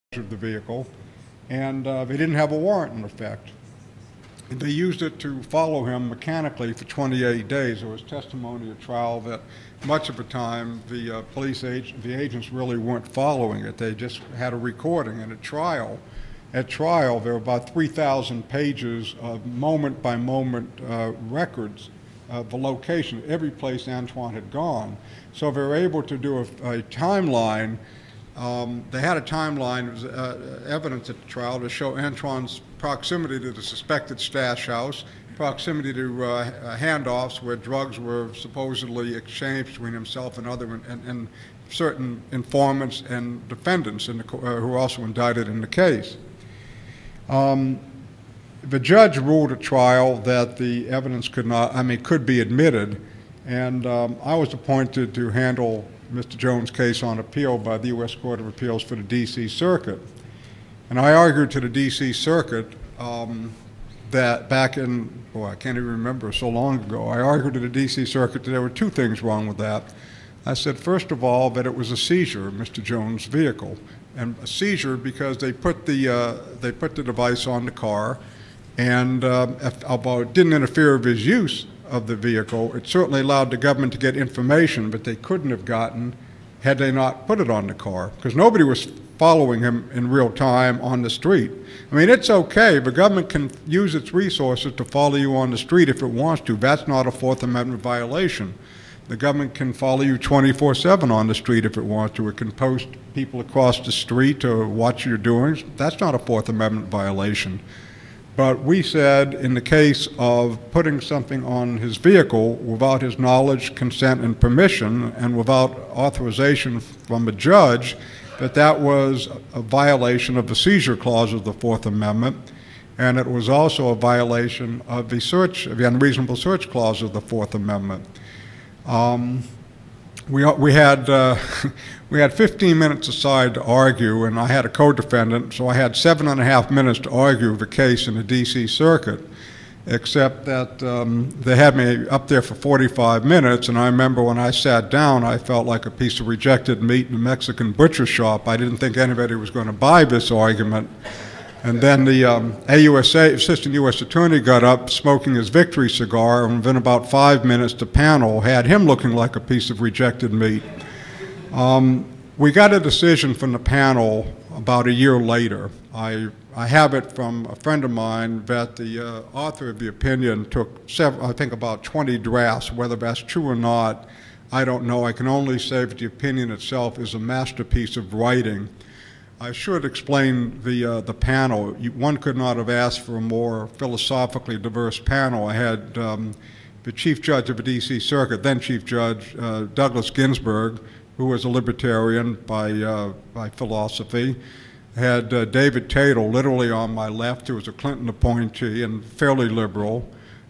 of the vehicle, and they didn't have a warrant in effect. They used it to follow him mechanically for 28 days. There was testimony at trial that much of the time the the agents really weren't following it. They just had a recording. And at trial, there were about 3,000 pages of moment-by-moment records of the location, every place Antoine had gone. So they were able to do a timeline. They had a timeline, evidence at the trial, to show Antoine's proximity to the suspected stash house, proximity to handoffs where drugs were supposedly exchanged between himself and and certain informants and defendants who were also indicted in the case. The judge ruled at trial that the evidence could be admitted, and I was appointed to handle Mr. Jones' case on appeal by the U.S. Court of Appeals for the D.C. Circuit. And I argued to the D.C. Circuit that back in, I can't even remember, so long ago, I argued to the D.C. Circuit that there were two things wrong with that. I said, first of all, that it was a seizure of Mr. Jones' vehicle. And a seizure because they put the device on the car, and although it didn't interfere with his use of the vehicle, it certainly allowed the government to get information, but they couldn't have gotten had they not put it on the car, because nobody was following him in real time on the street. I mean, it's okay. The government can use its resources to follow you on the street if it wants to. That's not a Fourth Amendment violation. The government can follow you 24/7 on the street if it wants to. It can post people across the street to watch your doings. That's not a Fourth Amendment violation. But we said in the case of putting something on his vehicle without his knowledge, consent, and permission, and without authorization from a judge, that was a violation of the seizure clause of the Fourth Amendment, and it was also a violation of the unreasonable search clause of the Fourth Amendment. We had 15 minutes aside to argue, and I had a co-defendant, so I had 7.5 minutes to argue the case in the D.C. Circuit, except that they had me up there for 45 minutes, and I remember when I sat down, I felt like a piece of rejected meat in a Mexican butcher shop. I didn't think anybody was going to buy this argument. And then the AUSA, Assistant U.S. Attorney, got up smoking his victory cigar, and within about 5 minutes, the panel had him looking like a piece of rejected meat. We got a decision from the panel about a year later. I have it from a friend of mine that the author of the opinion took I think about 20 drafts. Whether that's true or not, I don't know. I can only say that the opinion itself is a masterpiece of writing. I should explain the panel. One could not have asked for a more philosophically diverse panel. I had the Chief Judge of the D.C. Circuit, then Chief Judge Douglas Ginsburg, who was a libertarian by philosophy. I had David Tatel, literally on my left, who was a Clinton appointee and fairly liberal.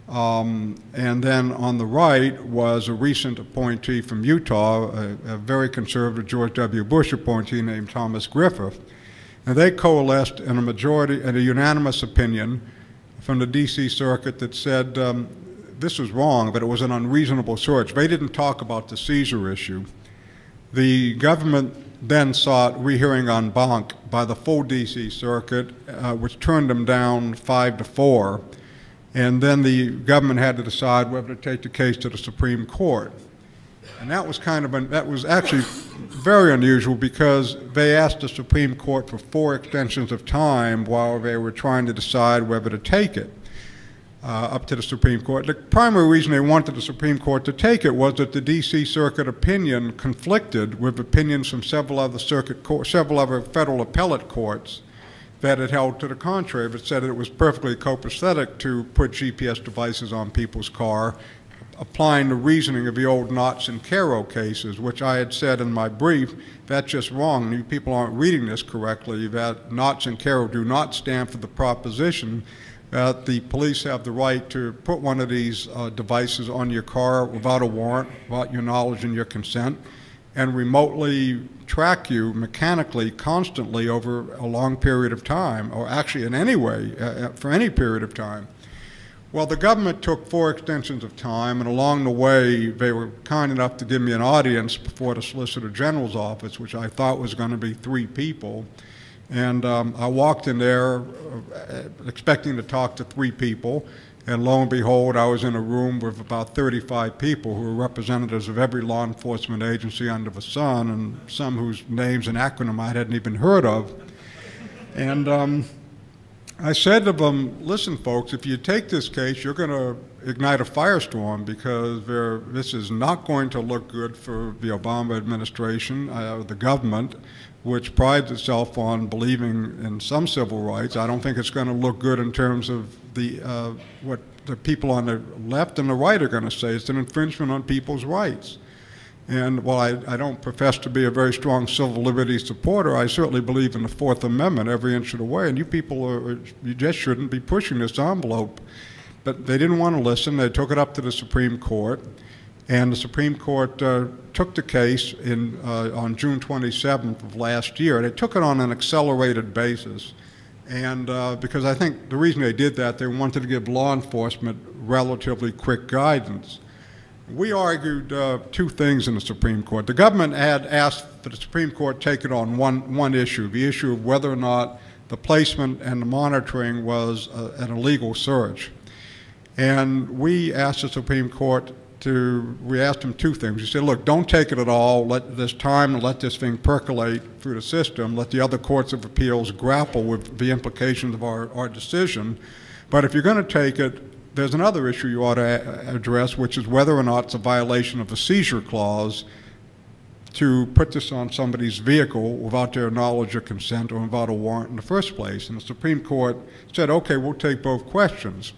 And then on the right was a recent appointee from Utah, a very conservative George W. Bush appointee named Thomas Griffith. And they coalesced in a unanimous opinion from the D.C. Circuit that said this was wrong, but it was an unreasonable search. They didn't talk about the seizure issue. The government then sought rehearing en banc by the full D.C. Circuit, which turned them down 5-4. And then the government had to decide whether to take the case to the Supreme Court. And that was that was actually very unusual, because they asked the Supreme Court for 4 extensions of time while they were trying to decide whether to take it up to the Supreme Court. The primary reason they wanted the Supreme Court to take it was that the D.C. Circuit opinion conflicted with opinions from several other federal appellate courts that had held to the contrary, but said that it was perfectly copacetic to put GPS devices on people's car, applying the reasoning of the old Knotts and Caro cases, which I had said in my brief, that's just wrong. You people aren't reading this correctly, that Knotts and Caro do not stand for the proposition that the police have the right to put one of these devices on your car without a warrant, without your knowledge and your consent, and remotely track you mechanically constantly over a long period of time, or actually in any way, for any period of time. Well, the government took 4 extensions of time, and along the way, they were kind enough to give me an audience before the Solicitor General's office, which I thought was going to be 3 people. And I walked in there expecting to talk to 3 people, and lo and behold, I was in a room with about 35 people who were representatives of every law enforcement agency under the sun, and some whose names and acronym I hadn't even heard of. And I said to them, listen, folks, if you take this case, you're going to ignite a firestorm, because this is not going to look good for the Obama administration, the government, which prides itself on believing in some civil rights. I don't think it's going to look good in terms of what the people on the left and the right are going to say. It's an infringement on people's rights. And while I don't profess to be a very strong civil liberties supporter, I certainly believe in the Fourth Amendment every inch of the way. And you people, you just shouldn't be pushing this envelope. But they didn't want to listen. They took it up to the Supreme Court. And the Supreme Court took the case on June 27th of last year. They took it on an accelerated basis. And because I think the reason they did that, they wanted to give law enforcement relatively quick guidance. We argued 2 things in the Supreme Court. The government had asked for the Supreme Court to take it on one issue, the issue of whether or not the placement and the monitoring was an illegal search. And we asked the Supreme Court we asked them 2 things. We said, look, don't take it at all. Let this time and let this thing percolate through the system. Let the other courts of appeals grapple with the implications of our decision. But if you're going to take it, there's another issue you ought to address, which is whether or not it's a violation of the seizure clause to put this on somebody's vehicle without their knowledge or consent or without a warrant in the first place. And the Supreme Court said, okay, we'll take both questions.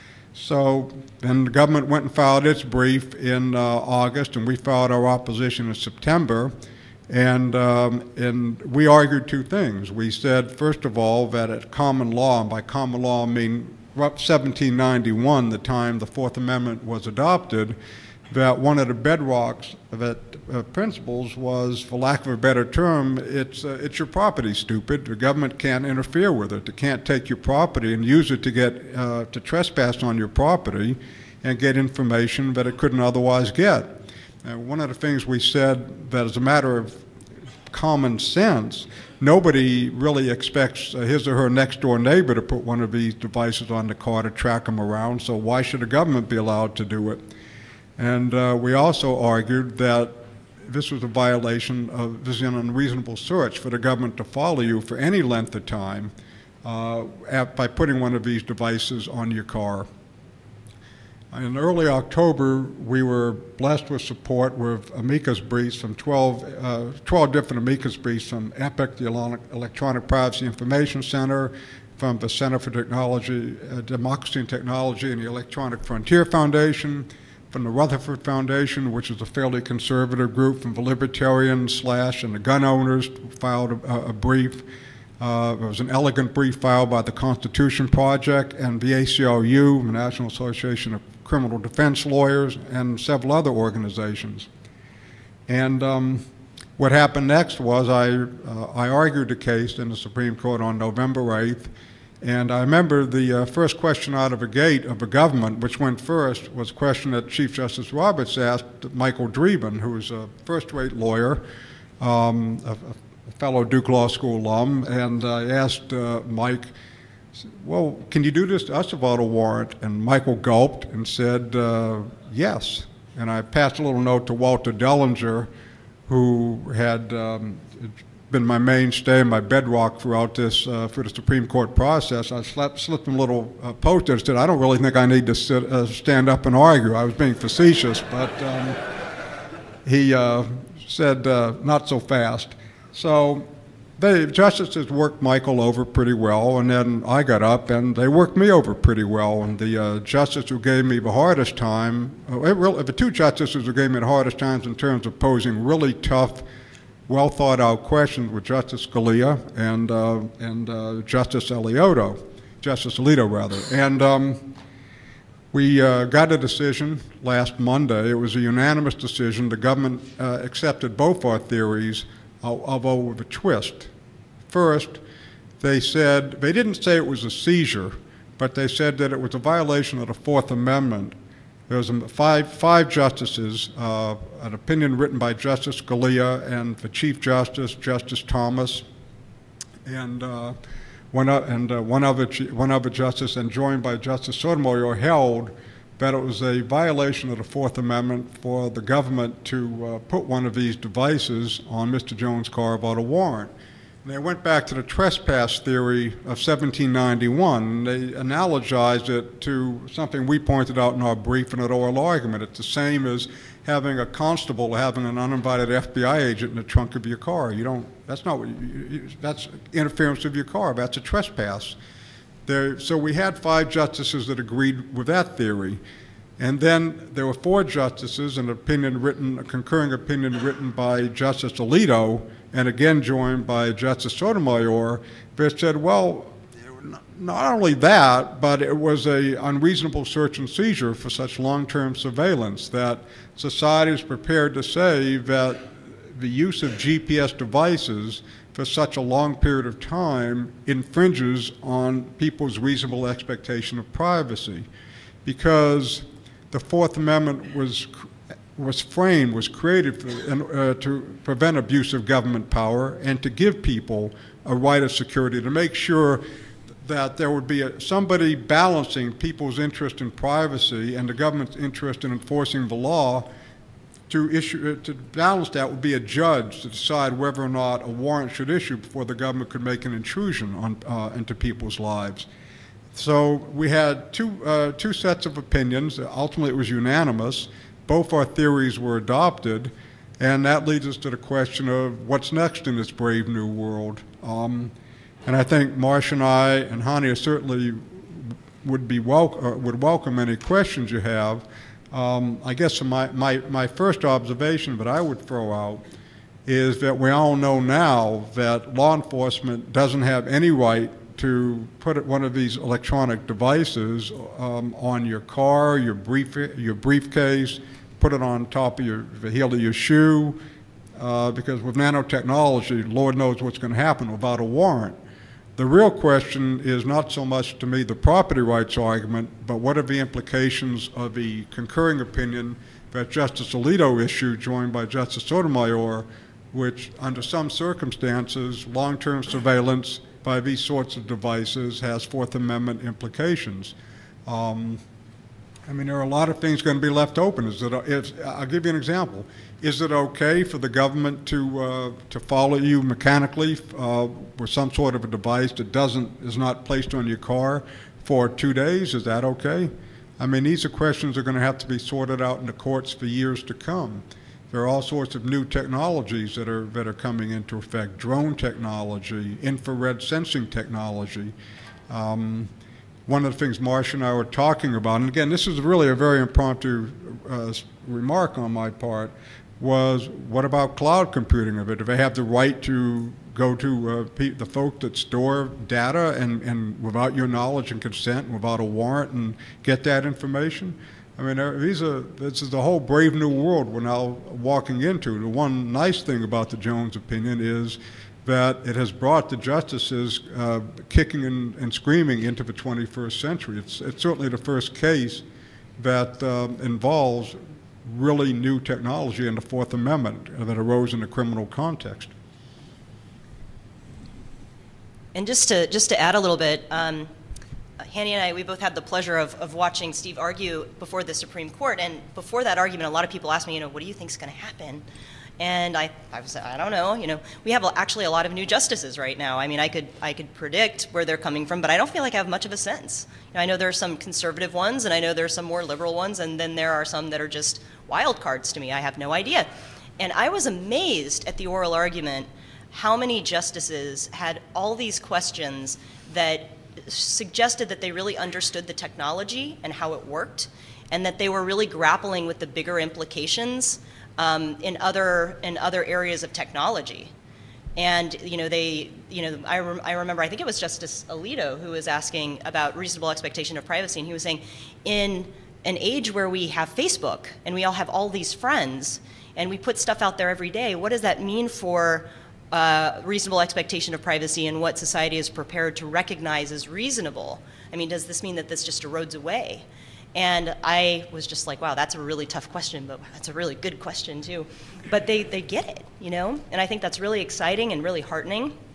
So then the government went and filed its brief in August, and we filed our opposition in September. And we argued 2 things. We said, first of all, that at common law, and by common law I mean 1791, the time the Fourth Amendment was adopted, that one of the bedrocks principles was, for lack of a better term, it's your property, stupid. The government can't interfere with it. It can't take your property and use it to trespass on your property and get information that it couldn't otherwise get. One of the things we said, that as a matter of common sense, nobody really expects his or her next door neighbor to put one of these devices on the car to track them around, so why should the government be allowed to do it? And we also argued that this was a violation of, this is an unreasonable search for the government to follow you for any length of time by putting one of these devices on your car. In early October, we were blessed with support with amicus briefs from 12 different amicus briefs from EPIC, the Electronic Privacy Information Center, from the Center for Technology, Democracy and Technology, and the Electronic Frontier Foundation, from the Rutherford Foundation, which is a fairly conservative group, from the Libertarians and the gun owners, filed a brief. There was an elegant brief filed by the Constitution Project and the ACLU, the National Association of Criminal Defense Lawyers, and several other organizations. And what happened next was I argued the case in the Supreme Court on November 8th. And I remember the first question out of the gate of the government, which went first, was a question that Chief Justice Roberts asked Michael Dreeben, who is a first-rate lawyer, a fellow Duke Law School alum, and I asked Mike, well, can you do this to us without a warrant? And Michael gulped and said, yes. And I passed a little note to Walter Dellinger, who had been my mainstay and my bedrock throughout this, for the Supreme Court process. I slipped him a little post-it and said, I don't really think I need to stand up and argue. I was being facetious, but he said, not so fast. So the justices worked Michael over pretty well, and then I got up and they worked me over pretty well. And the justice who gave me the hardest time, the 2 justices who gave me the hardest times in terms of posing really tough, well thought out questions with Justice Scalia and Justice Alito. And we got a decision last Monday. It was a unanimous decision. The government accepted both our theories, although with a twist. First, they said, they didn't say it was a seizure, but they said that it was a violation of the Fourth Amendment. There was five justices, an opinion written by Justice Scalia and the Chief Justice, Justice Thomas, and one other justice, and joined by Justice Sotomayor, held that it was a violation of the Fourth Amendment for the government to put one of these devices on Mr. Jones' car without a warrant. And they went back to the trespass theory of 1791, and they analogized it to something we pointed out in our brief and at oral argument. It's the same as having a constable having an uninvited FBI agent in the trunk of your car. That's not what that's interference with your car. That's a trespass. So we had 5 justices that agreed with that theory. And then there were 4 justices, a concurring opinion written by Justice Alito, and again joined by Justice Sotomayor, that said, well, not only that, but it was an unreasonable search and seizure for such long-term surveillance, that society is prepared to say that the use of GPS devices for such a long period of time infringes on people's reasonable expectation of privacy, because the Fourth Amendment was created to prevent abuse of government power and to give people a right of security, to make sure that there would be somebody balancing people's interest in privacy and the government's interest in enforcing the law. To balance that would be a judge to decide whether or not a warrant should issue before the government could make an intrusion into people's lives. So we had two sets of opinions. Ultimately, it was unanimous. Both our theories were adopted, and that leads us to the question of what's next in this brave new world. And I think Marcia and I and Hania certainly would welcome any questions you have. I guess my first observation that I would throw out is that we all know now that law enforcement doesn't have any right to put one of these electronic devices on your car, your briefcase, put it on top of the heel of your shoe, because with nanotechnology, Lord knows what's going to happen without a warrant. The real question is not so much, to me, the property rights argument, but what are the implications of the concurring opinion that Justice Alito issued, joined by Justice Sotomayor, which, under some circumstances, long-term surveillance by these sorts of devices has Fourth Amendment implications. I mean, there are a lot of things going to be left open. I'll give you an example. Is it okay for the government to follow you mechanically with some sort of a device that is not placed on your car for 2 days? Is that okay? I mean, these are questions that are going to have to be sorted out in the courts for years to come. There are all sorts of new technologies that are coming into effect: drone technology, infrared sensing technology. One of the things Marcia and I were talking about, and again, this is really a very impromptu remark on my part, was what about cloud computing of it? Do they have the right to go to the folk that store data and without your knowledge and consent, and without a warrant, and get that information? I mean, this is the whole brave new world we're now walking into. The one nice thing about the Jones opinion is that it has brought the justices kicking and screaming into the 21st century. It's certainly the first case that involves really new technology in the Fourth Amendment that arose in the criminal context. And just to add a little bit, Hania and I, we both had the pleasure of watching Steve argue before the Supreme Court. And before that argument, a lot of people asked me, what do you think is going to happen? And I said, I don't know. We have actually a lot of new justices right now. I mean, I could predict where they're coming from, but I don't feel like I have much of a sense. I know there are some conservative ones, and I know there are some more liberal ones, and then there are some that are just wild cards to me. I have no idea. And I was amazed at the oral argument how many justices had all these questions that suggested that they really understood the technology and how it worked, and that they were really grappling with the bigger implications in other areas of technology. And I remember, I think it was Justice Alito who was asking about reasonable expectation of privacy, and he was saying, in an age where we have Facebook and we all have all these friends and we put stuff out there every day, what does that mean for reasonable expectation of privacy and what society is prepared to recognize as reasonable? I mean, does this mean that this just erodes away? And I was just like, wow, that's a really tough question, but that's a really good question too. But they get it, And I think that's really exciting and really heartening.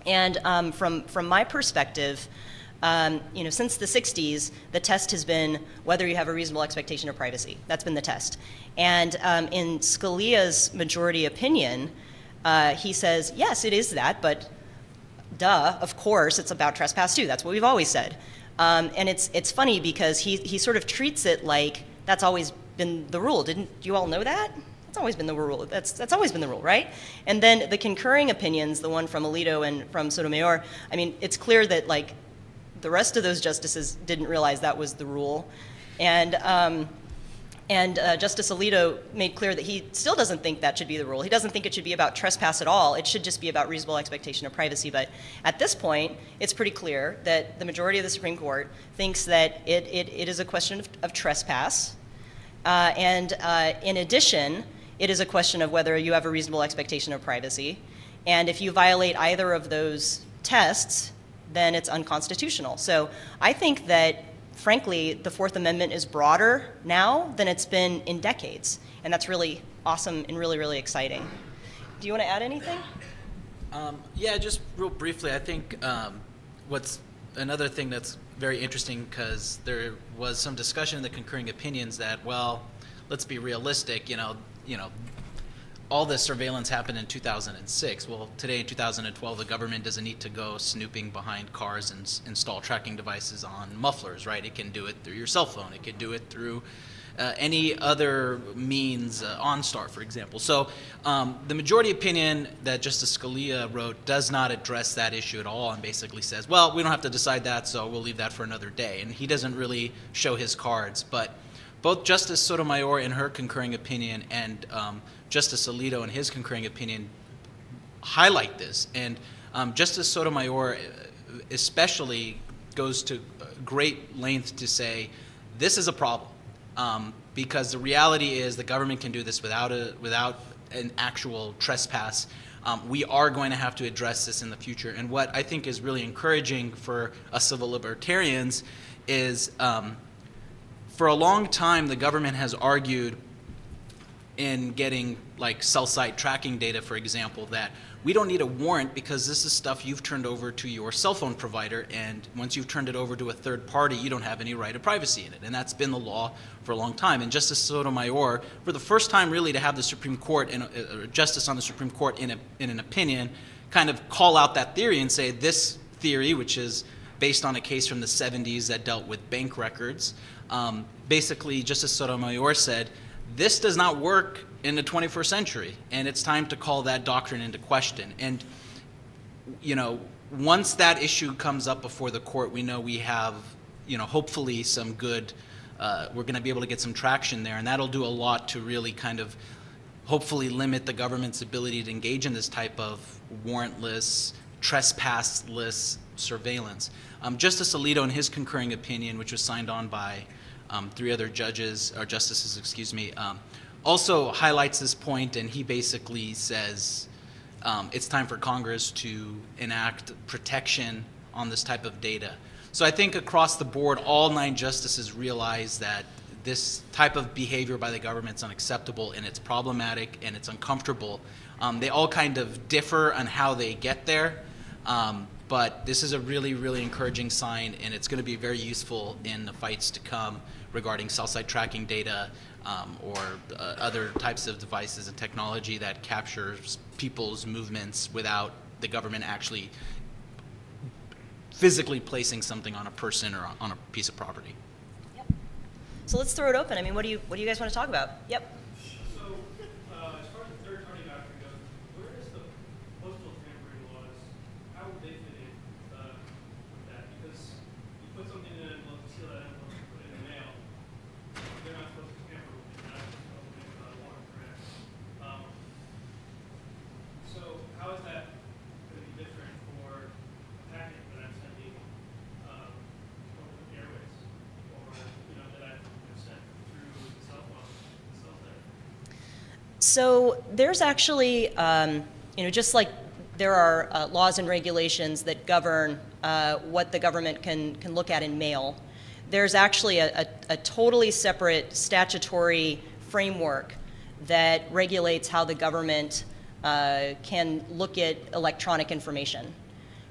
And from my perspective, since the 60s, the test has been whether you have a reasonable expectation of privacy. That's been the test. And in Scalia's majority opinion, he says, yes, it is that, but duh, of course, it's about trespass too. That's what we've always said. And it's funny because he sort of treats it like that's always been the rule. Didn't you all know that? That's always been the rule. That's always been the rule, right? And then the concurring opinions, the one from Alito and from Sotomayor, I mean, it's clear that like the rest of those justices didn't realize that was the rule. And Justice Alito made clear that he still doesn't think that should be the rule. He doesn't think it should be about trespass at all. It should just be about reasonable expectation of privacy. But at this point, it's pretty clear that the majority of the Supreme Court thinks that it is a question of trespass. In addition, it is a question of whether you have a reasonable expectation of privacy. And if you violate either of those tests, then it's unconstitutional. So I think that, frankly, the Fourth Amendment is broader now than it's been in decades. And that's really awesome and really, really exciting. Do you want to add anything? Yeah, just real briefly, I think what's another thing that's very interesting, because there was some discussion in the concurring opinions that, well, let's be realistic, all this surveillance happened in 2006. Well, today in 2012, the government doesn't need to go snooping behind cars and install tracking devices on mufflers, right? It can do it through your cell phone. It can do it through any other means, OnStar, for example. So the majority opinion that Justice Scalia wrote does not address that issue at all and basically says, well, we don't have to decide that, so we'll leave that for another day. And he doesn't really show his cards. But both Justice Sotomayor in her concurring opinion and Justice Alito in his concurring opinion highlight this. And Justice Sotomayor especially goes to great length to say this is a problem, because the reality is the government can do this without an actual trespass. We are going to have to address this in the future. And what I think is really encouraging for us civil libertarians is for a long time the government has argued in getting like cell site tracking data, for example, that we don't need a warrant because this is stuff you've turned over to your cell phone provider, and once you've turned it over to a third party, you don't have any right of privacy in it. And that's been the law for a long time. And Justice Sotomayor, for the first time really to have the Supreme Court, and a justice on the Supreme Court in an opinion, kind of call out that theory and say this theory, which is based on a case from the 70s that dealt with bank records, basically Justice Sotomayor said, this does not work in the 21st century, and it's time to call that doctrine into question. And, once that issue comes up before the court, we know we have, hopefully some good, we're going to be able to get some traction there, and that'll do a lot to really kind of hopefully limit the government's ability to engage in this type of warrantless, trespassless surveillance. Justice Alito, in his concurring opinion, which was signed on by 3 other justices, also highlights this point, and he basically says it's time for Congress to enact protection on this type of data. So I think across the board, all 9 justices realize that this type of behavior by the government is unacceptable, and it's problematic, and it's uncomfortable. They all kind of differ on how they get there, but this is a really, really encouraging sign, and it's going to be very useful in the fights to come regarding cell site tracking data or other types of devices and technology that captures people's movements without the government actually physically placing something on a person or on a piece of property. Yep. So let's throw it open. I mean, what do you guys want to talk about? Yep. So as far as the third-party doctrine goes, where is the postal tampering laws? How would they fit in with that? Because you put something in an envelope, seal that envelope, and put it in the mail. They're not supposed to tamper with it. They're not supposed to make it without a warrant, correct? So how is that going to be different for a packet that I'm sending over the airways, or that I've sent through the cell phone, the cell site? So there's actually, just like there are laws and regulations that govern what the government can look at in mail, there's actually a totally separate statutory framework that regulates how the government can look at electronic information.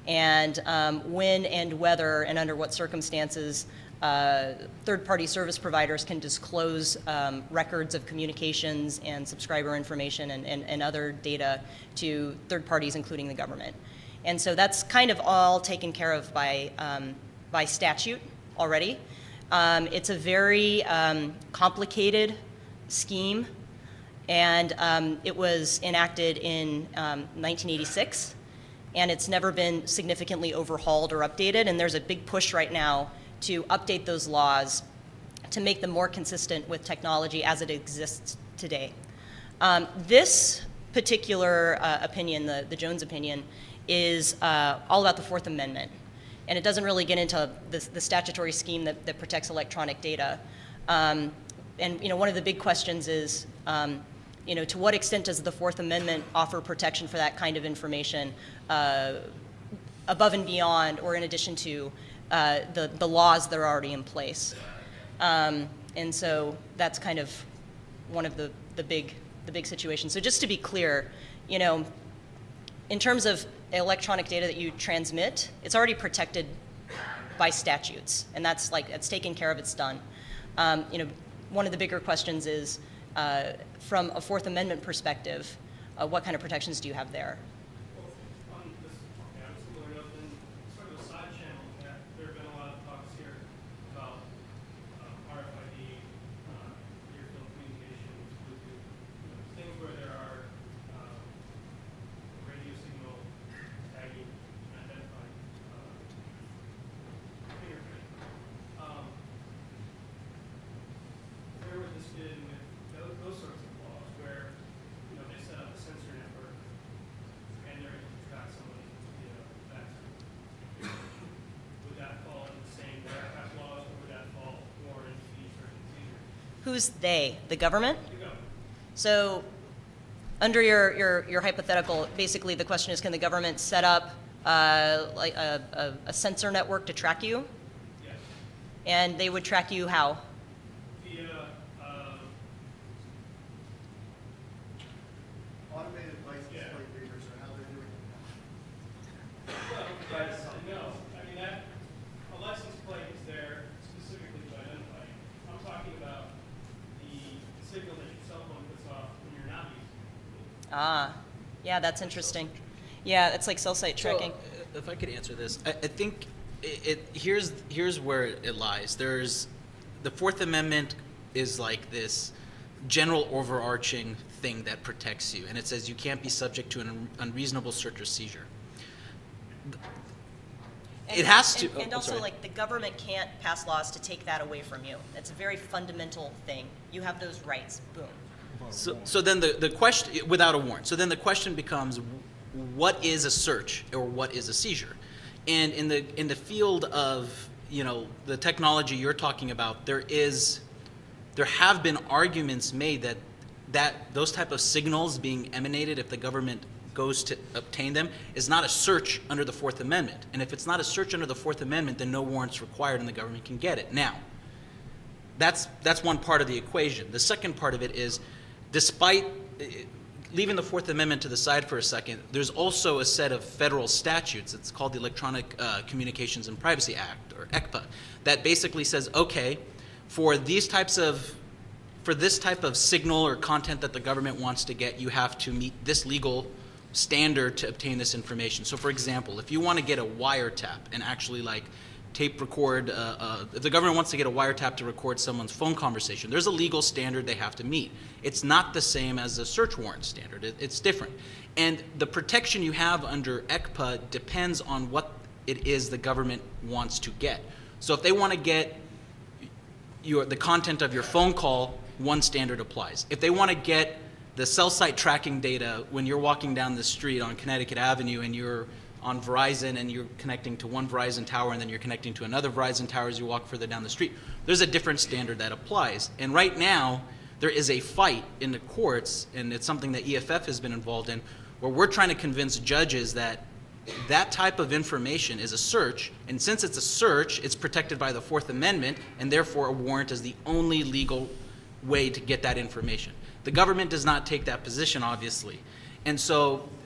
and when and whether and under what circumstances third-party service providers can disclose records of communications and subscriber information and other data to third parties, including the government. And so that's kind of all taken care of by statute already. It's a very complicated scheme, and it was enacted in 1986, and it's never been significantly overhauled or updated, and there's a big push right now to update those laws to make them more consistent with technology as it exists today. This particular opinion, the Jones opinion, is all about the Fourth Amendment. And it doesn't really get into the statutory scheme that protects electronic data. And one of the big questions is, to what extent does the Fourth Amendment offer protection for that kind of information above and beyond, or in addition to the laws that are already in place? And so that's kind of one of the big situations. So just to be clear, in terms of electronic data that you transmit, it's already protected by statutes, and that's taken care of, it's done. One of the bigger questions is, from a Fourth Amendment perspective, what kind of protections do you have there? Well, on this, on similar note, then sort of a side channel, that there have been a lot of talks here about RFID, near-field communications, Bluetooth, things where there are radio signal tagging and identifying fingerprint. Where would this fit in with those sorts of laws where they set up a sensor network and they're able to track somebody via that? Would that fall in the same wiretap laws, or would that fall more into the search and seizure? Who's they? The government? The government. So under your hypothetical, basically the question is, can the government set up like a sensor network to track you? Yes. And they would track you how? Via automated license plate readers are how they're doing it well, no. I mean, a license plate is there specifically to identify you. I'm talking about the signal that your cell phone puts off when you're not using it. Ah, yeah, that's interesting. Yeah, it's like cell site tracking. So, if I could answer this, I think here's where it lies. There's the Fourth Amendment is like this general overarching thing that protects you, and it says you can't be subject to an unreasonable search or seizure. It has to. And also, like, the government can't pass laws to take that away from you. That's a very fundamental thing. You have those rights. Boom. So then the question, without a warrant, so then the question becomes, what is a search or what is a seizure? And in the field of the technology you're talking about, there have been arguments made that those type of signals being emanated, if the government goes to obtain them, is not a search under the Fourth Amendment. And if it's not a search under the Fourth Amendment, then no warrant's required and the government can get it. Now, that's one part of the equation. The second part of it is, despite leaving the Fourth Amendment to the side for a second, there's also a set of federal statutes. It's called the Electronic Communications and Privacy Act, or ECPA, that basically says, okay, for this type of signal or content that the government wants to get, you have to meet this legal standard to obtain this information. So for example, if you want to get a wiretap and actually tape record, if the government wants to get a wiretap to record someone's phone conversation, there's a legal standard they have to meet. It's not the same as a search warrant standard. It's different. And the protection you have under ECPA depends on what it is the government wants to get. So if they want to get the content of your phone call, one standard applies. If they want to get the cell site tracking data when you're walking down the street on Connecticut Avenue and you're on Verizon and you're connecting to one Verizon tower and then you're connecting to another Verizon tower as you walk further down the street, there's a different standard that applies. And right now, there is a fight in the courts, and it's something that EFF has been involved in, where we're trying to convince judges that that type of information is a search, and since it's a search, it's protected by the Fourth Amendment, and therefore a warrant is the only legal way to get that information. The government does not take that position, obviously. And so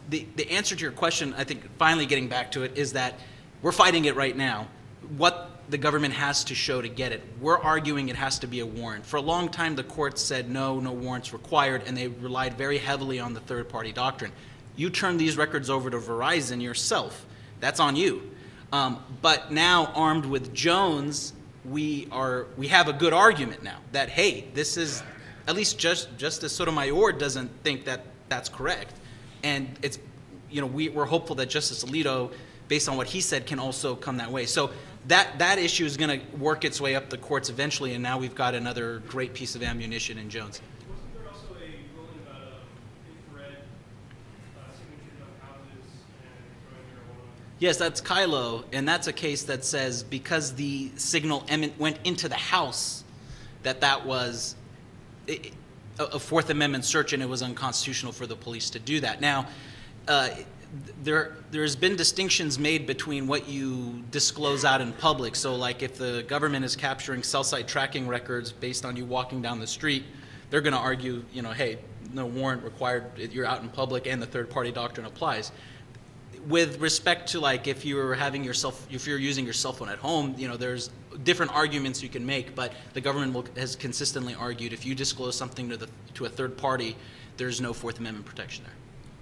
the answer to your question, I think, finally getting back to it, is that we're fighting it right now. What the government has to show to get it. We're arguing it has to be a warrant. For a long time, the courts said no warrants required, and they relied very heavily on the third-party doctrine. You turn these records over to Verizon yourself. That's on you. But now, armed with Jones, we have a good argument now that, hey, this is, at least Justice Sotomayor doesn't think that that's correct. And it's, we're hopeful that Justice Alito, based on what he said, can also come that way. So that issue is going to work its way up the courts eventually, and now we've got another great piece of ammunition in Jones. Wasn't there also a ruling about infrared signatures on houses and growing marijuana? Yes, that's Kylo, and that's a case that says because the signal went into the house, that was a Fourth Amendment search, and it was unconstitutional for the police to do that. Now, there's been distinctions made between what you disclose out in public. So like if the government is capturing cell site tracking records based on you walking down the street, they're going to argue, hey, no warrant required, you're out in public and the third-party doctrine applies. With respect to like if you're using your cell phone at home, there's different arguments you can make, but the government has consistently argued if you disclose something to a third party, there's no Fourth Amendment protection there.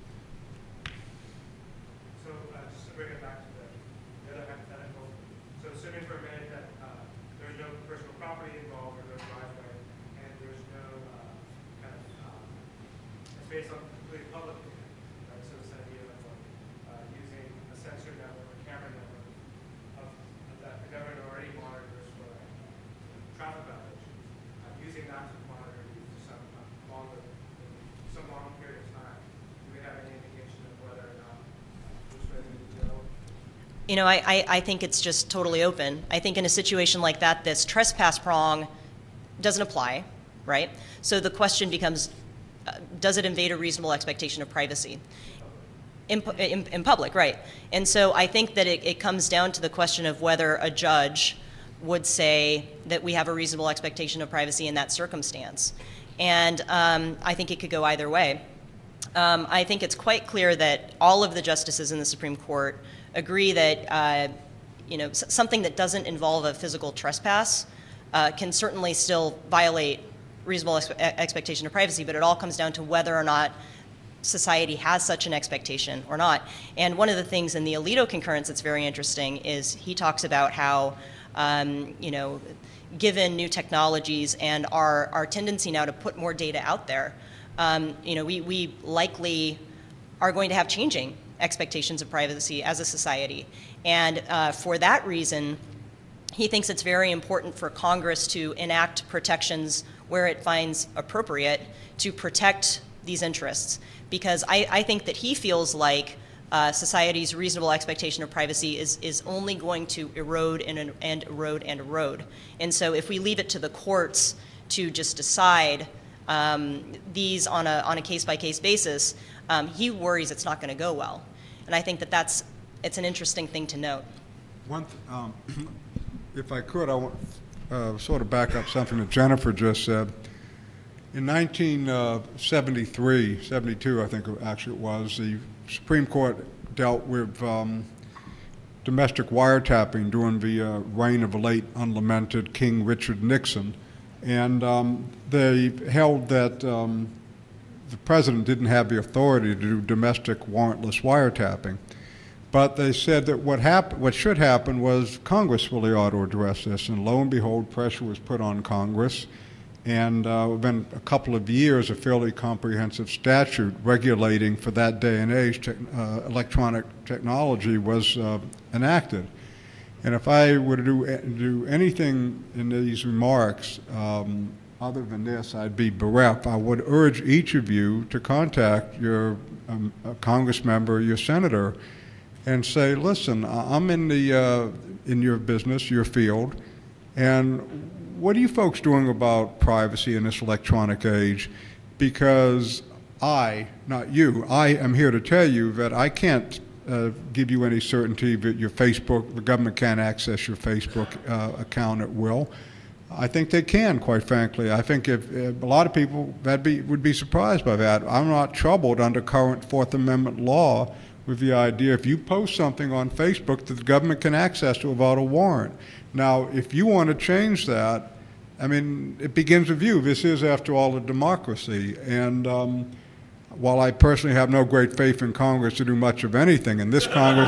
Just to bring it back to the other hypothetical, so assuming for a minute that there's no personal property involved or no driveway, and there's no it's based on completely public data, right? So this idea of using a sensor network, a camera network, that the government already monitors for traffic violations, using that to monitor you for some long period of time. Do we have any indication of whether or not which way we would go? I think it's just totally open. I think in a situation like that, this trespass prong doesn't apply, right? So the question becomes, does it invade a reasonable expectation of privacy? In public, right. And so I think that it comes down to the question of whether a judge would say that we have a reasonable expectation of privacy in that circumstance. And I think it could go either way. I think it's quite clear that all of the justices in the Supreme Court agree that something that doesn't involve a physical trespass can certainly still violate reasonable expectation of privacy, but it all comes down to whether or not society has such an expectation or not. And one of the things in the Alito concurrence that's very interesting is he talks about how, given new technologies and our tendency now to put more data out there, we likely are going to have changing expectations of privacy as a society. And for that reason, he thinks it's very important for Congress to enact protections where it finds appropriate to protect these interests. Because I think that he feels like society's reasonable expectation of privacy is only going to erode and erode and erode. And so if we leave it to the courts to just decide these on a case-by-case basis, he worries it's not going to go well. And I think that it's an interesting thing to note. If I could, I want sort of back up something that Jennifer just said. In 1973, 72, I think actually it was, the Supreme Court dealt with domestic wiretapping during the reign of the late unlamented King Richard Nixon. And they held that the president didn't have the authority to do domestic warrantless wiretapping. But they said that what should happen was Congress really ought to address this. And lo and behold, pressure was put on Congress. And within a couple of years, a fairly comprehensive statute regulating for that day and age electronic technology was enacted. And if I were to do anything in these remarks other than this, I'd be bereft. I would urge each of you to contact your Congress member, your senator, and say, listen, I'm in your business, your field, and what are you folks doing about privacy in this electronic age? Because not you, I am here to tell you that I can't give you any certainty that the government can't access your Facebook account at will. I think they can, quite frankly. I think if a lot of people would be surprised by that. I'm not troubled under current Fourth Amendment law with the idea if you post something on Facebook that the government can access to without a warrant. Now, if you want to change that, I mean, it begins with you. This is, after all, a democracy. And while I personally have no great faith in Congress to do much of anything, in this Congress,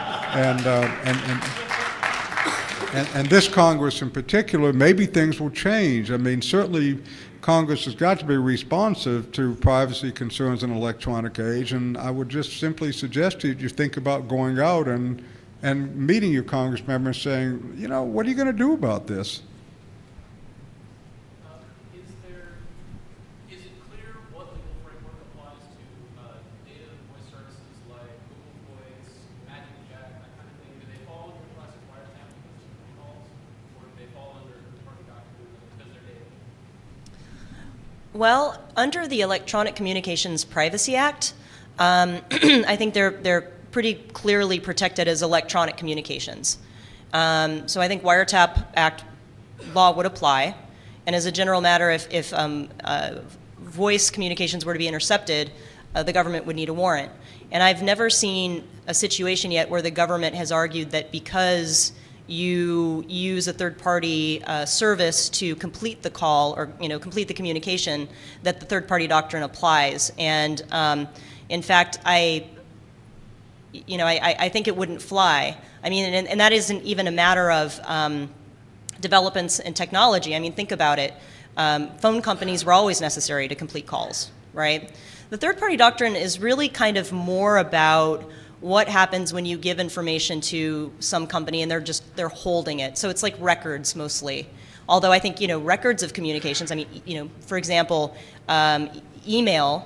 and this Congress in particular, maybe things will change. I mean, certainly Congress has got to be responsive to privacy concerns in an electronic age, and I would just simply suggest to you think about going out and meeting your Congress members saying, you know, what are you going to do about this? Is it clear what legal framework applies to data and voice services like Google Voice, Magic Jack, that kind of thing? Do they fall under classic wiretap because of phone calls, or do they fall under third-party documents because they're data? Well, under the Electronic Communications Privacy Act, I think they're pretty clearly protected as electronic communications. So I think Wiretap Act law would apply. And as a general matter, if voice communications were to be intercepted, the government would need a warrant. And I've never seen a situation yet where the government has argued that because you use a third-party service to complete the call or complete the communication, that the third-party doctrine applies. And in fact, I think it wouldn't fly. I mean, and that isn't even a matter of developments in technology. I mean, think about it. Phone companies were always necessary to complete calls, right? The third-party doctrine is really kind of more about what happens when you give information to some company and they're holding it. So it's like records mostly. Although I think, records of communications, I mean, for example, email,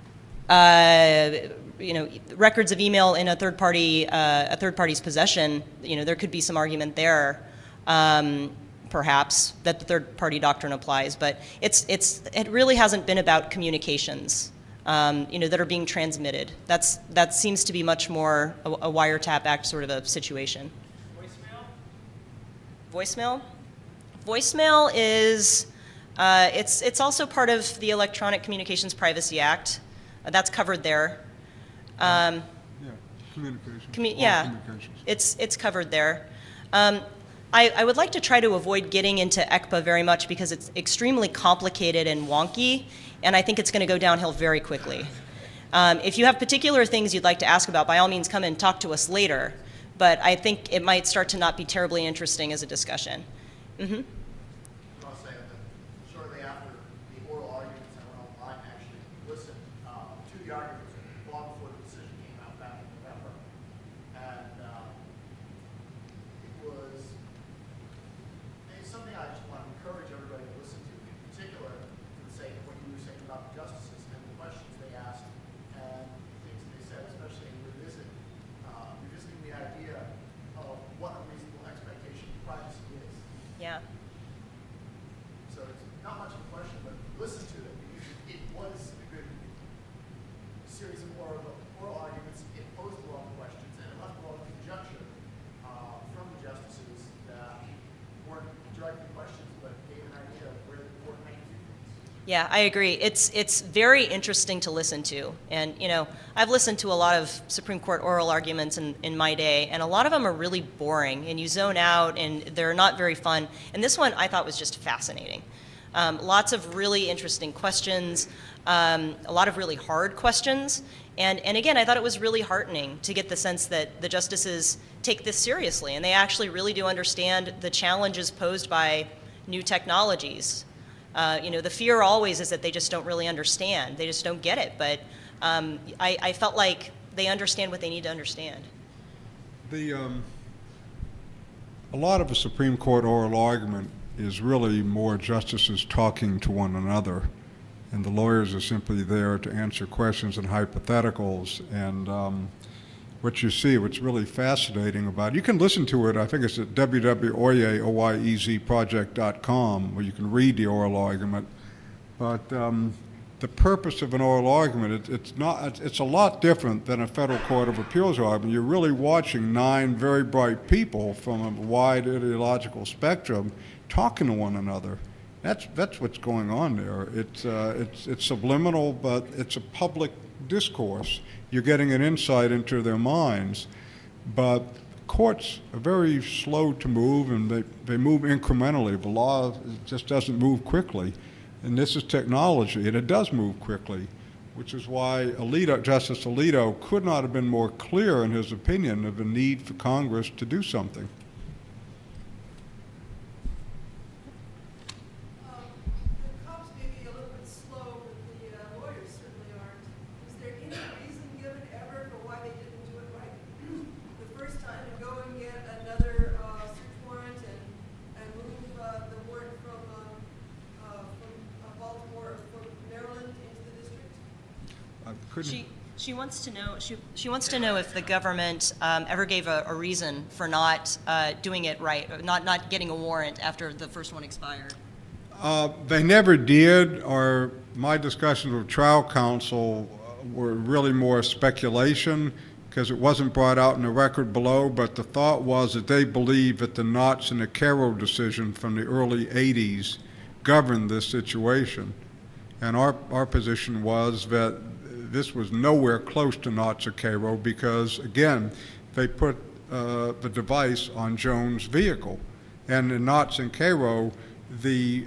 records of email in a third party's possession, there could be some argument there, perhaps, that the third party doctrine applies. But it really hasn't been about communications, that are being transmitted. That seems to be much more a Wiretap Act sort of a situation. Voicemail? Voicemail is, it's also part of the Electronic Communications Privacy Act. That's covered there. Yeah, communications. Communications. It's covered there. I would like to try to avoid getting into ECPA very much because it's extremely complicated and wonky, and I think it's going to go downhill very quickly. If you have particular things you'd like to ask about, by all means come and talk to us later, but I think it might start to not be terribly interesting as a discussion. Mm-hmm. I'll say that shortly after the oral arguments, I went online and actually listened to the arguments long before the decision came out back in November. And it's something I just want to encourage everybody to listen to, in particular, for the sake of what you were saying about the justices and the questions they asked and things they said, especially in revisiting the idea of what a reasonable expectation of privacy is. Yeah. So it's not much of a question, but listen to it because it was a good series of oral arguments. It posed a lot of questions and it left a lot of conjecture from the justices that weren't directly questions, but gave an idea of where the court might do things. Yeah, I agree. It's very interesting to listen to. And, I've listened to a lot of Supreme Court oral arguments in my day, and a lot of them are really boring, and you zone out, and they're not very fun. And this one I thought was just fascinating. Lots of really interesting questions, a lot of really hard questions. And again, I thought it was really heartening to get the sense that the justices take this seriously, and they actually really do understand the challenges posed by new technologies. The fear always is that they just don't really understand. They just don't get it. But I felt like they understand what they need to understand. A lot of the Supreme Court oral argument is really more justices talking to one another, and the lawyers are simply there to answer questions and hypotheticals. And what you see, what's really fascinating about it, you can listen to it, I think it's at www.oyezproject.com, where you can read the oral argument. But the purpose of an oral argument, it's a lot different than a federal court of appeals argument. You're really watching 9 very bright people from a wide ideological spectrum talking to one another. That's what's going on there. It's subliminal, but it's a public discourse. You're getting an insight into their minds. But courts are very slow to move, and they move incrementally. The law just doesn't move quickly. And this is technology, and it does move quickly, which is why Justice Alito could not have been more clear in his opinion of the need for Congress to do something. The cops may be a little bit slow, but the lawyers certainly aren't. Was there any reason given ever for why they didn't do it right the first time and go and get another search warrant and move the warrant from Baltimore, from Maryland into the district? She wants to know. She wants to know if the government ever gave a reason for not doing it right, not getting a warrant after the first one expired. They never did. Or my discussions with trial counsel were really more speculation because it wasn't brought out in the record below. But the thought was that they believed that the Knotts and the Cairo decision from the early '80s governed this situation, and our position was that this was nowhere close to Knotts or Cairo because, again, they put the device on Jones' vehicle, and in Knotts and Cairo, the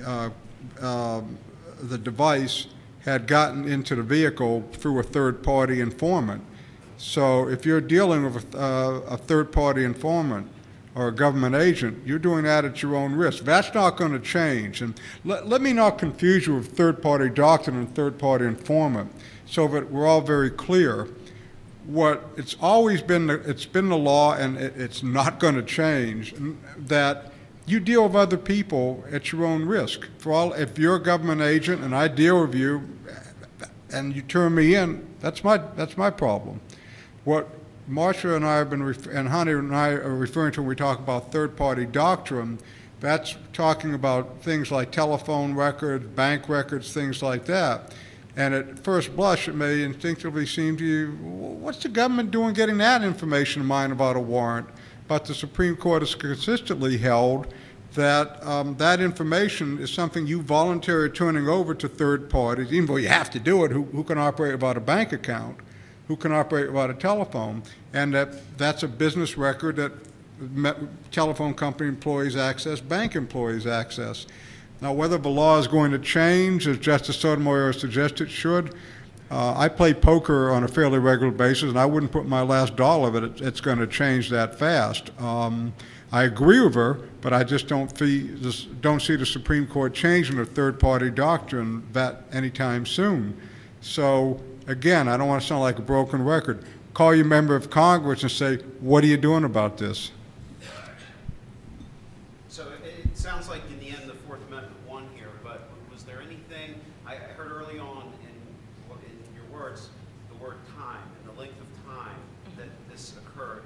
device had gotten into the vehicle through a third-party informant. So if you're dealing with a third-party informant or a government agent, you're doing that at your own risk. That's not going to change. And let me not confuse you with third-party doctrine and third-party informant, so that we're all very clear. It's always been the law, and it's not going to change, that you deal with other people at your own risk. If you're a government agent and I deal with you, and you turn me in, that's my problem. What Marcia and I have been, and Hunter and I are referring to when we talk about third-party doctrine, that's talking about things like telephone records, bank records, things like that. And at first blush, it may instinctively seem to you, what's the government doing getting that information in mind about a warrant? But the Supreme Court has consistently held that that information is something you voluntarily turning over to third parties, even though you have to do it. Who can operate without a bank account? Who can operate without a telephone? And that's a business record that telephone company employees access, bank employees access. Now, whether the law is going to change, as Justice Sotomayor suggested it should, I play poker on a fairly regular basis, and I wouldn't put my last dollar that it's going to change that fast. I agree with her, but I just don't see the Supreme Court changing the third-party doctrine that anytime soon. So, again, I don't want to sound like a broken record. Call your member of Congress and say, what are you doing about this? So it sounds like in the end the Fourth Amendment won here, but was there anything, I heard early on in your words, the word time and the length of time that this occurred.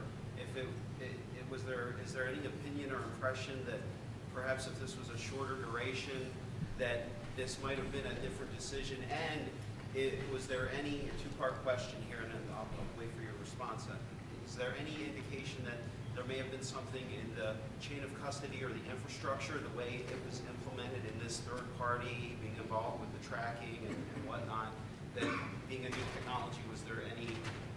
Is there any opinion or impression that perhaps if this was a shorter duration, that this might have been a different decision? And was there any, two-part question here, and then I'll wait for your response. Is there any indication that there may have been something in the chain of custody or the infrastructure, the way it was implemented in this third party, being involved with the tracking and whatnot, that being a new technology, was there any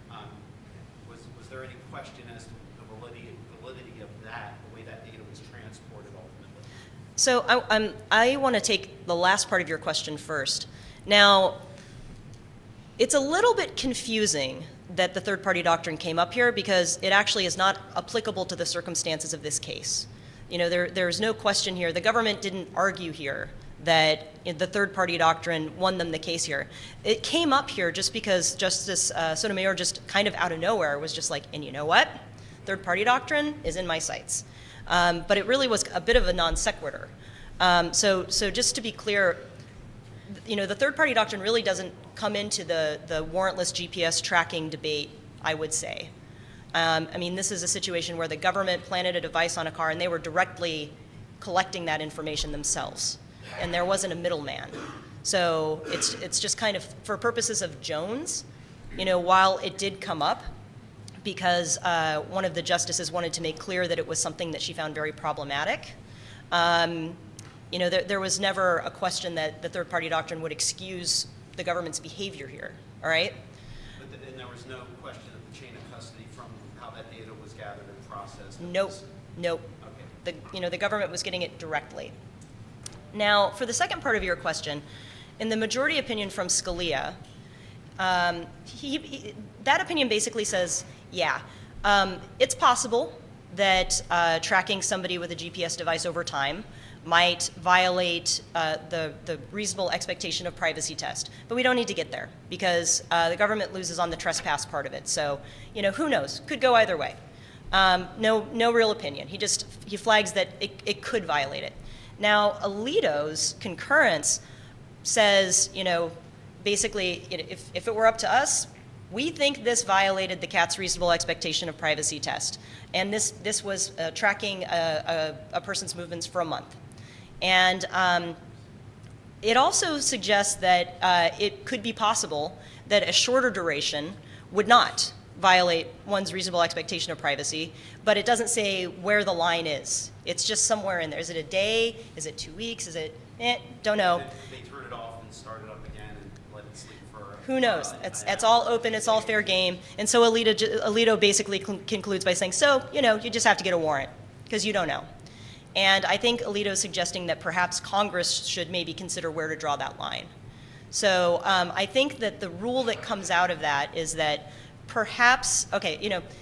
question as to the validity of that, the way that data was transported ultimately? So I want to take the last part of your question first. Now, it's a little bit confusing that the third-party doctrine came up here because it actually is not applicable to the circumstances of this case. You know, there's no question here. The government didn't argue here that the third-party doctrine won them the case here. It came up here just because Justice Sotomayor just kind of out of nowhere was just like, and you know what? Third-party doctrine is in my sights. But it really was a bit of a non sequitur. So just to be clear, you know, the third-party doctrine really doesn't come into the warrantless GPS tracking debate, I would say. I mean, this is a situation where the government planted a device on a car and they were directly collecting that information themselves. And there wasn't a middleman. So it's just kind of, for purposes of Jones, you know, while it did come up, because one of the justices wanted to make clear that it was something that she found very problematic, you know, there was never a question that the third-party doctrine would excuse the government's behavior here, all right? But then there was no question of the chain of custody from how that data was gathered and processed? Nope, nope. Okay. You know, the government was getting it directly. Now, for the second part of your question, in the majority opinion from Scalia, that opinion basically says, yeah, it's possible that tracking somebody with a GPS device over time might violate the reasonable expectation of privacy test. But we don't need to get there because the government loses on the trespass part of it. So, you know, who knows? Could go either way. No real opinion. He flags that it could violate it. Now, Alito's concurrence says, you know, basically, if it were up to us, we think this violated the CAT's reasonable expectation of privacy test. And this was tracking a person's movements for a month. And it also suggests that it could be possible that a shorter duration would not violate one's reasonable expectation of privacy, but it doesn't say where the line is. It's just somewhere in there. Is it a day? Is it 2 weeks? Is it, don't know. They turn it off and start it up again and let it sleep for... Who knows? It's all open. It's all fair game. And so Alito basically concludes by saying, so, you know, you just have to get a warrant because you don't know. And I think Alito is suggesting that perhaps Congress should maybe consider where to draw that line. So I think that the rule that comes out of that is that perhaps, okay, you know,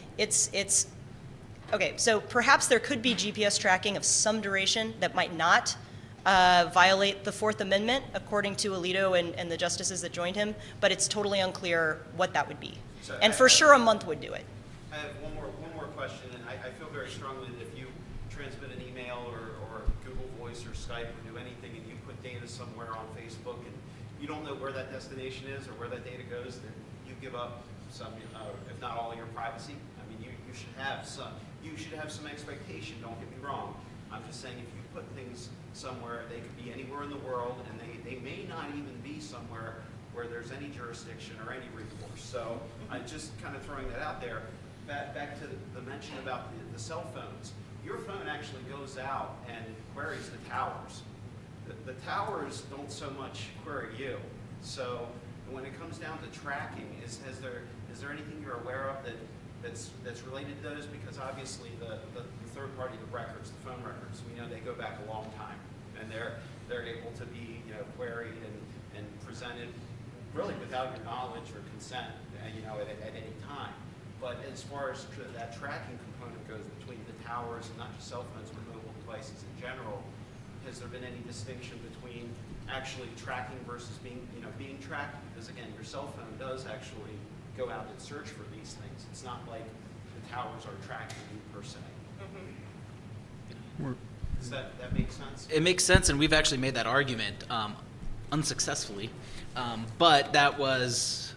okay, so perhaps there could be GPS tracking of some duration that might not violate the Fourth Amendment, according to Alito and the justices that joined him, but it's totally unclear what that would be. So and for sure a month would do it. I have one more question, and I feel very strongly that if you transmit an email or Google Voice or Skype or do anything and you put data somewhere on Facebook and you don't know where that destination is or where that data goes, then you give up some, if not all, your privacy. I mean, you should have some expectation. Don't get me wrong. I'm just saying if you put things somewhere, they could be anywhere in the world, and they may not even be somewhere where there's any jurisdiction or any recourse. So I'm just kind of throwing that out there. Back to the mention about the cell phones. Your phone actually goes out and queries the towers. The towers don't so much query you. So when it comes down to tracking, is there anything you're aware of that's related to those? Because obviously the third party, the records, the phone records, we know they go back a long time, and they're able to be, you know, queried and presented really without your knowledge or consent, you know, at any time. But as far as that tracking component goes between the towers, and not just cell phones, but mobile devices in general, has there been any distinction between actually tracking versus being tracked? Because again, your cell phone does actually go out and search for these things. It's not like the towers are tracking you per se. Does that make sense? It makes sense, and we've actually made that argument unsuccessfully. But that was,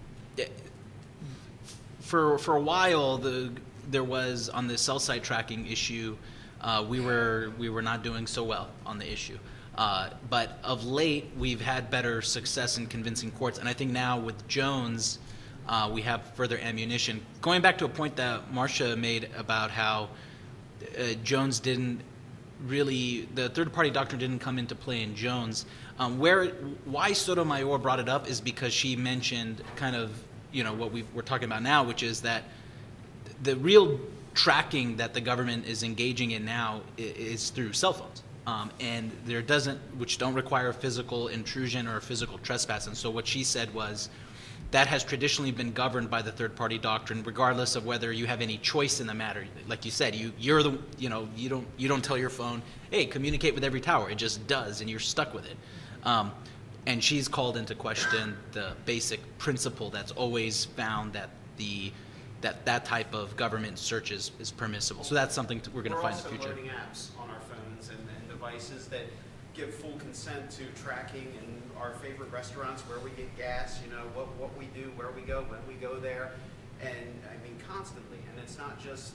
for a while, there was, on the cell site tracking issue, we were not doing so well on the issue. But of late, we've had better success in convincing courts, and I think now with Jones, we have further ammunition. Going back to a point that Marcia made about how Jones didn't really, the third-party doctrine didn't come into play in Jones. Why Sotomayor brought it up is because she mentioned kind of, you know, what we're talking about now, which is that the real tracking that the government is engaging in now is through cell phones. And which don't require a physical intrusion or a physical trespass. And so what she said was, that has traditionally been governed by the third-party doctrine, regardless of whether you have any choice in the matter. Like you said, you don't tell your phone, hey, communicate with every tower. It just does, and you're stuck with it. And she's called into question the basic principle that's always found that that type of government search is permissible. So that's something we're going to find in the future. We're also loading apps on our phones and devices that give full consent to tracking in our favorite restaurants, where we get gas, you know, what we do, where we go, when we go there, and I mean constantly. And it's not just,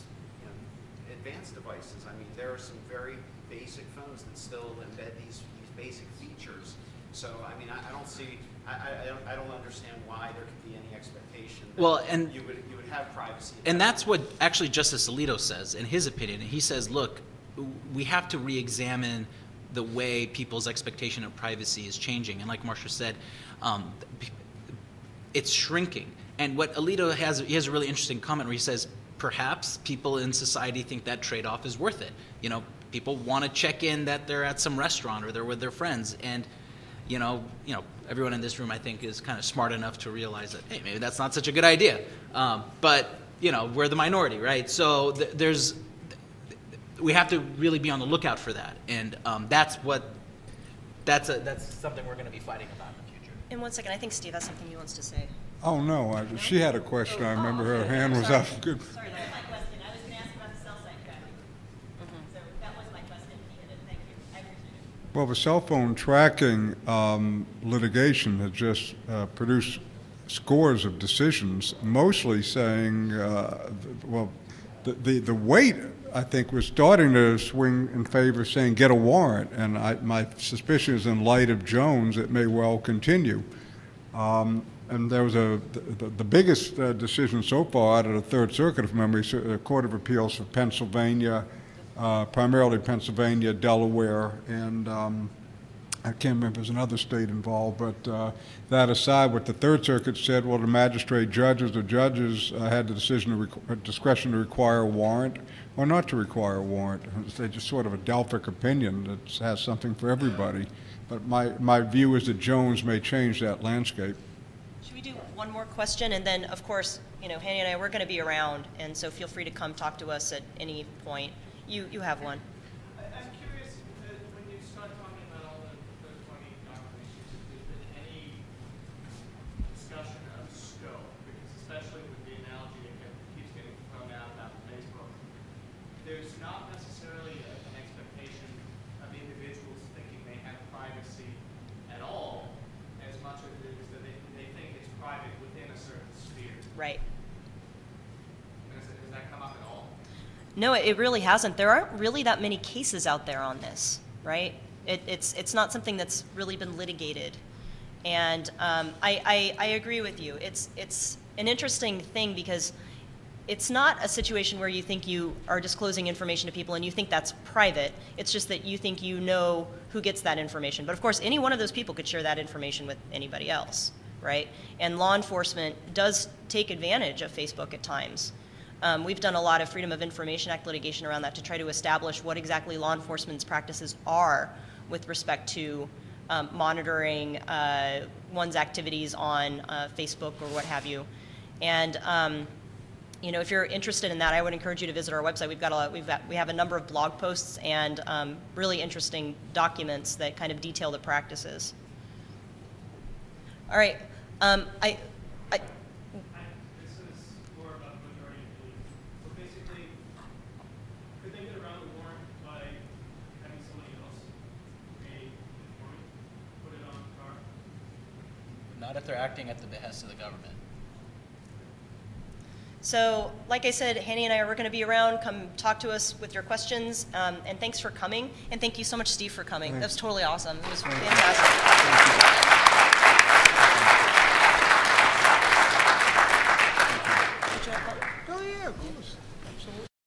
advanced devices. I mean, there are some very basic phones that still embed these basic features. So, I mean, I don't see, I don't understand why there could be any expectation that Well, and you would have privacy. And that's what actually Justice Alito says in his opinion. He says, look, we have to re-examine the way people's expectation of privacy is changing. And like Marsha said, it's shrinking. And what Alito has, he has a really interesting comment where he says, perhaps people in society think that trade-off is worth it. You know, people want to check in that they're at some restaurant or they're with their friends. And, you know, everyone in this room, I think, is kind of smart enough to realize that, hey, maybe that's not such a good idea. But, you know, we're the minority, right? So we have to really be on the lookout for that. And that's something we're going to be fighting about in the future. In 1 second, I think Steve has something he wants to say. Oh, no, she had a question. I remember her hand was up. Good. Sorry, that was my question. I was going to ask about the cell site tracking. So that was my question. Thank you. I appreciate it. Well, the cell phone tracking litigation has just produced scores of decisions, mostly saying, well, the weight, I think, was starting to swing in favor of saying get a warrant, and my suspicion is in light of Jones it may well continue. And there was the biggest decision so far out of the Third Circuit, if memory, the Court of Appeals for Pennsylvania, primarily Pennsylvania, Delaware, and I can't remember if there's another state involved, but that aside, what the Third Circuit said, well, the magistrate judges or judges had the discretion to require a warrant or not to require a warrant. They just sort of a Delphic opinion that has something for everybody. But my view is that Jones may change that landscape. Should we do one more question? And then, of course, you know, Hanny and I, we're going to be around, and so feel free to come talk to us at any point. You have one. I'm curious, when you start talking about all the 20 document issues, if there's been any discussion of scope, because especially with the analogy that keeps getting thrown out about Facebook, there's not necessarily an expectation of individuals thinking they have privacy at all, as much as it is that they think it's private within a certain sphere. Right. Has that come up at all? No, it really hasn't. There aren't really that many cases out there on this, right? It's not something that's really been litigated. And I agree with you. It's an interesting thing because it's not a situation where you think you are disclosing information to people and you think that's private. It's just that you think you know who gets that information. But of course, any one of those people could share that information with anybody else, right? And law enforcement does take advantage of Facebook at times. We've done a lot of Freedom of Information Act litigation around that to try to establish what exactly law enforcement's practices are with respect to monitoring one's activities on Facebook or what have you. And you know, if you're interested in that, I would encourage you to visit our website. We have a number of blog posts and really interesting documents that kind of detail the practices. All right. This is more about the majority of belief. So basically, could they get around the warrant by having somebody else pay the warrant, put it on the car? Not if they're acting at the behest of the government. So, like I said, Hanny and I are going to be around. Come talk to us with your questions. And thanks for coming. And thank you so much, Steve, for coming. That was totally awesome. It was fantastic.